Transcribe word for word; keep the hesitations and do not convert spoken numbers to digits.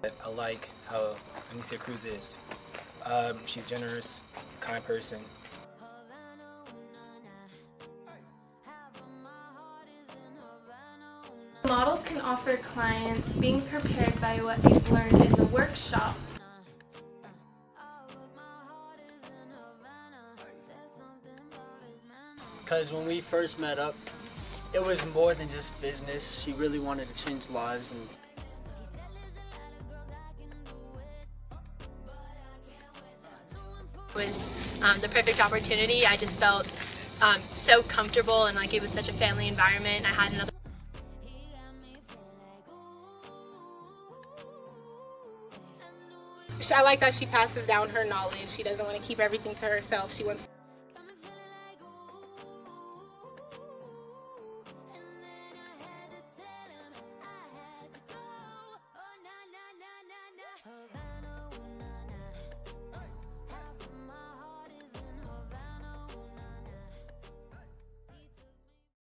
I like how Anicia Cruz is. Um, she's generous, kind person. Models can offer clients being prepared by what they've learned in the workshops. Because when we first met up, it was more than just business. She really wanted to change lives. And it was um, the perfect opportunity. I just felt um, so comfortable, and like it was such a family environment. I had another I like that she passes down her knowledge. She doesn't want to keep everything to herself. She wants